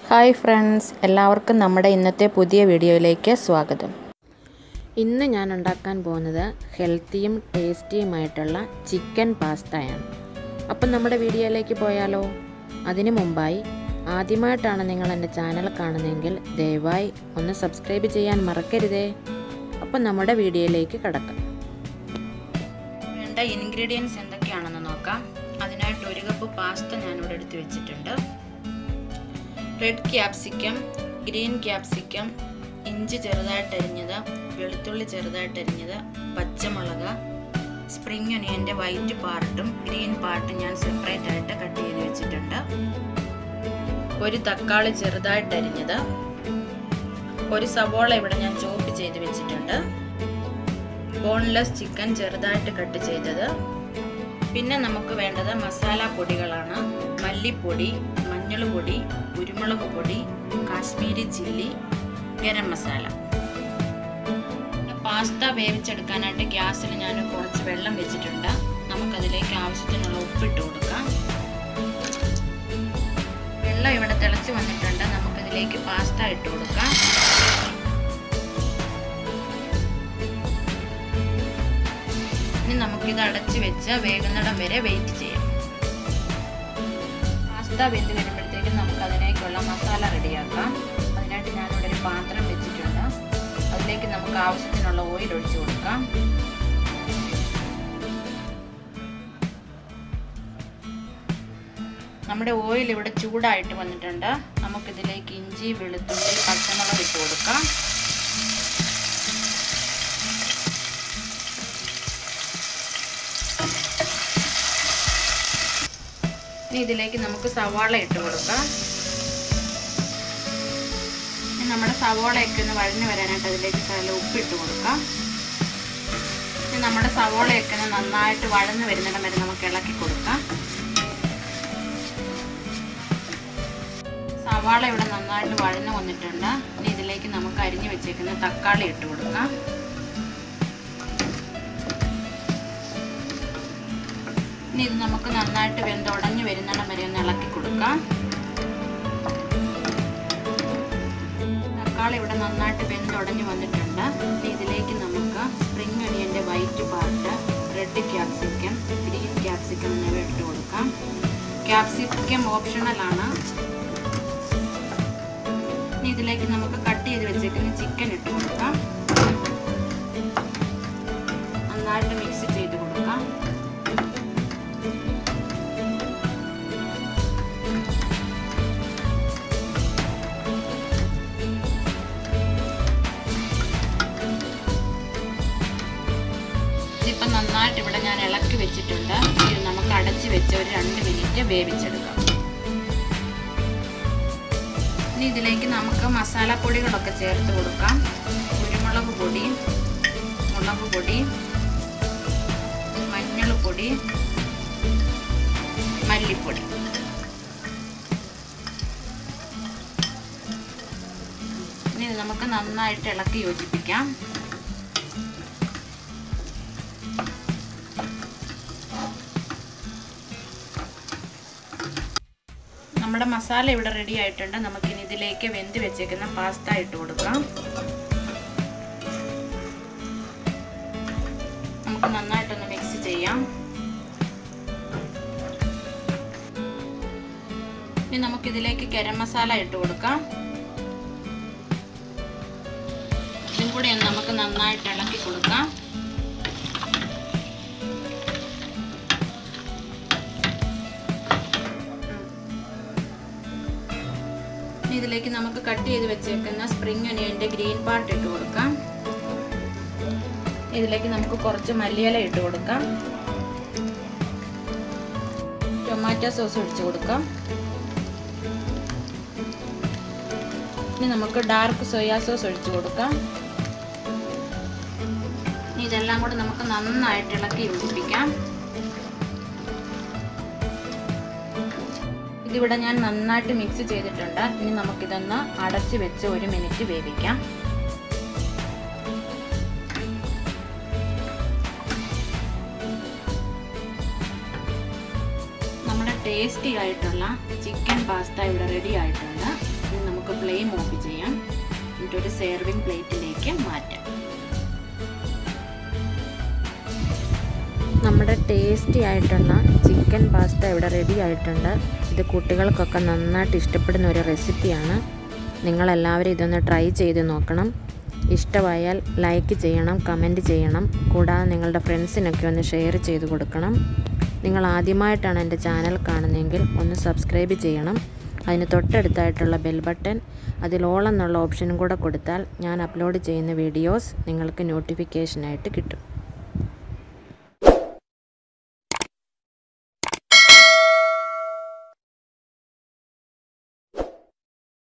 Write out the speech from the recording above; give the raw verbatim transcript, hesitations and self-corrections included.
Hi friends, എല്ലാവർക്കും നമ്മുടെ ഇന്നത്തെ പുതിയ വീഡിയോയിലേക്ക് സ്വാഗതം. ഇന്ന് ഞാൻ ഉണ്ടാക്കാൻ പോകുന്നത് ഹെൽത്തിയും ടേസ്റ്റിയുമായിട്ടുള്ള ചിക്കൻ പാസ്തയാണ്. അപ്പം നമ്മുടെ വീഡിയോയിലേക്ക് പോയാലോ? അതിനു മുമ്പായി ആദ്യമായിട്ടാണ് നിങ്ങൾ എൻ്റെ ചാനൽ കാണുന്നതെങ്കിൽ ദയവായി ഒന്ന് സബ്സ്ക്രൈബ് ചെയ്യാൻ മറക്കരുതേ. അപ്പം നമ്മുടെ വീഡിയോയിലേക്ക് കടക്കാം. വേണ്ട ഇൻഗ്രീഡിയൻസ് എന്തൊക്കെയാണെന്ന് നോക്കാം. അതിനായിട്ട് ഒരു കപ്പ് പാസ്ത ഞാനിവിടെ എടുത്ത് വെച്ചിട്ടുണ്ട്. റെഡ് ക്യാപ്സിക്കം, ഗ്രീൻ ക്യാപ്സിക്കം, ഇഞ്ചി ചെറുതായിട്ടരിഞ്ഞത്, വെളുത്തുള്ളി ചെറുതായിട്ടരിഞ്ഞത്, പച്ചമുളക്, സ്പ്രിംഗ് ഒനിയൻ്റെ വൈറ്റ് പാർട്ടും ഗ്രീൻ പാർട്ടും ഞാൻ സെപ്പറേറ്റ് ആയിട്ട് കട്ട് ചെയ്ത് വെച്ചിട്ടുണ്ട്. ഒരു തക്കാളി ചെറുതായിട്ടരിഞ്ഞത്, ഒരു സവോള ഇവിടെ ഞാൻ ചോപ്പ് ചെയ്ത് വെച്ചിട്ടുണ്ട്, ബോൺലെസ് ചിക്കൻ ചെറുതായിട്ട് കട്ട് ചെയ്തത്. പിന്നെ നമുക്ക് വേണ്ടത് മസാല പൊടികളാണ്. മല്ലിപ്പൊടി, മഞ്ഞൾപ്പൊടി, കുരുമുളക് പൊടി, കാശ്മീരി ചില്ലി, ഗരം മസാല. പാസ്ത വേവിച്ചെടുക്കാനായിട്ട് ഗ്യാസിൽ ഞാൻ കുറച്ച് വെള്ളം വെച്ചിട്ടുണ്ട്. നമുക്കതിലേക്ക് ആവശ്യത്തിനുള്ള ഉപ്പിട്ട് കൊടുക്കാം. വെള്ളം ഇവിടെ തിളച്ച് വന്നിട്ടുണ്ട്. നമുക്കതിലേക്ക് പാസ്ത ഇട്ട് കൊടുക്കാം. ഇനി നമുക്കിത് അടച്ച് വെച്ച് വേകുന്നിടം വരെ വെയിറ്റ് ചെയ്യാം. പാസ്ത വെന്ത് വരുമ്പോഴത്തേക്കും നമുക്ക് അതിലേക്കുള്ള മസാല റെഡിയാക്കാം. അതിനായിട്ട് ഞാനിവിടെ ഒരു പാത്രം വെച്ചിട്ടുണ്ട്. അതിലേക്ക് നമുക്ക് ആവശ്യത്തിനുള്ള ഓയിൽ ഒഴിച്ചു കൊടുക്കാം. നമ്മുടെ ഓയിൽ ഇവിടെ ചൂടായിട്ട് വന്നിട്ടുണ്ട്. നമുക്കിതിലേക്ക് ഇഞ്ചി, വെളുത്തുള്ളി, പച്ചമുളക് ഇട്ട് കൊടുക്കാം. ഇനി ഇതിലേക്ക് നമുക്ക് സവാള ഇട്ട് കൊടുക്കാം. ഇനി നമ്മുടെ സവാളയൊക്കെ ഒന്ന് വഴഞ്ഞു വരാനായിട്ട് അതിലേക്ക് നല്ല ഉപ്പിട്ട് കൊടുക്കാം. ഇനി നമ്മുടെ സവാളയൊക്കെ ഒന്ന് നന്നായിട്ട് വഴഞ്ഞു വരുന്നിടം വരെ നമുക്ക് ഇളക്കി കൊടുക്കാം. സവാള ഇവിടെ നന്നായിട്ട് വഴഞ്ഞു വന്നിട്ടുണ്ട്. ഇനി ഇതിലേക്ക് നമുക്ക് അരിഞ്ഞു വെച്ചേക്കുന്ന തക്കാളി ഇട്ട് കൊടുക്കാം. ഇനി ഇത് നമുക്ക് നന്നായിട്ട് വെന്തുടഞ്ഞ് വരുന്നിടം വരെ ഒന്ന് ഇളക്കി കൊടുക്കാം. തക്കാളി ഇവിടെ നന്നായിട്ട് വെന്തുടഞ്ഞ് വന്നിട്ടുണ്ട്. ഇനി ഇതിലേക്ക് നമുക്ക് സ്പ്രിംഗ് ഒനിയൻ്റെ white part, red capsicum, green capsicum എന്നിവ ഇട്ട് കൊടുക്കാം. ക്യാപ്സിക്കം ഓപ്ഷണലാണ്. ഇനി ഇതിലേക്ക് നമുക്ക് കട്ട് ചെയ്ത് വെച്ചേക്കുന്ന ചിക്കൻ ഇട്ട് കൊടുക്കാം. നന്നായിട്ട് മിക്സ് ചെയ്ത് കൊടുക്കാം. ഇതിപ്പം നന്നായിട്ട് ഇവിടെ ഞാൻ ഇളക്കി വെച്ചിട്ടുണ്ട്. ഇത് നമുക്ക് അടച്ച് വെച്ച് ഒരു രണ്ട് മിനിറ്റ് വേവിച്ചെടുക്കാം. ഇനി ഇതിലേക്ക് നമുക്ക് മസാലപ്പൊടികളൊക്കെ ചേർത്ത് കൊടുക്കാം. കുരുമുളക് പൊടി, മുളക് പൊടി, മഞ്ഞൾപ്പൊടി, മല്ലിപ്പൊടി. ഇനി ഇത് നമുക്ക് നന്നായിട്ട് ഇളക്കി യോജിപ്പിക്കാം. നമ്മുടെ മസാല ഇവിടെ റെഡി ആയിട്ടുണ്ട്. നമുക്കിനി ഇതിലേക്ക് വെന്ത് വെച്ചേക്കുന്ന പാസ്ത ഇട്ട് കൊടുക്കാം. നമുക്ക് നന്നായിട്ടൊന്ന് മിക്സ് ചെയ്യാം. ഇനി നമുക്കിതിലേക്ക് ഗരം മസാല ഇട്ട് കൊടുക്കാം. ഇതും കൂടി നമുക്ക് നന്നായിട്ട് ഇളക്കി കൊടുക്കാം. ഇതിലേക്ക് നമുക്ക് കട്ട് ചെയ്ത് വെച്ചേക്കുന്ന സ്പ്രിംഗ് ഒനിയൻ്റെ ഗ്രീൻ പാർട്ട് ഇട്ട് കൊടുക്കാം. ഇതിലേക്ക് നമുക്ക് കുറച്ച് മല്ലിയില ഇട്ട് കൊടുക്കാം. ടൊമാറ്റോ സോസ് ഒഴിച്ച് കൊടുക്കാം. ഇനി നമുക്ക് ഡാർക്ക് സോയ സോസ് ഒഴിച്ച് കൊടുക്കാം. ഇതെല്ലാം കൂടെ നമുക്ക് നന്നായിട്ട് ഇളക്കി യോജിപ്പിക്കാം. ഇതിവിടെ ഞാൻ നന്നായിട്ട് മിക്സ് ചെയ്തിട്ടുണ്ട്. ഇനി നമുക്കിതൊന്ന് അടച്ച് വെച്ച് ഒരു മിനിറ്റ് വേവിക്കാം. നമ്മുടെ ടേസ്റ്റി ആയിട്ടുള്ള ചിക്കൻ പാസ്ത ഇവിടെ റെഡി ആയിട്ടുണ്ട്. വളരെ ടേസ്റ്റി ആയിട്ടുള്ള ചിക്കൻ പാസ്ത ഇവിടെ റെഡി ആയിട്ടുണ്ട്. ഇത് കുട്ടികൾക്കൊക്കെ നന്നായിട്ട് ഇഷ്ടപ്പെടുന്ന ഒരു റെസിപ്പിയാണ്. നിങ്ങളെല്ലാവരും ഇതൊന്ന് ട്രൈ ചെയ്ത് നോക്കണം. ഇഷ്ടമായാൽ ലൈക്ക് ചെയ്യണം, കമൻറ്റ് ചെയ്യണം. കൂടാതെ നിങ്ങളുടെ ഫ്രണ്ട്സിനൊക്കെ ഒന്ന് ഷെയർ ചെയ്ത് കൊടുക്കണം. നിങ്ങൾ ആദ്യമായിട്ടാണ് എൻ്റെ ചാനൽ കാണുന്നതെങ്കിൽ ഒന്ന് സബ്സ്ക്രൈബ് ചെയ്യണം. അതിന് തൊട്ടടുത്തായിട്ടുള്ള ബെൽ ബട്ടൺ, അതിൽ ഓൾ എന്നുള്ള ഓപ്ഷനും കൂടെ കൊടുത്താൽ ഞാൻ അപ്ലോഡ് ചെയ്യുന്ന വീഡിയോസ് നിങ്ങൾക്ക് നോട്ടിഫിക്കേഷനായിട്ട് കിട്ടും.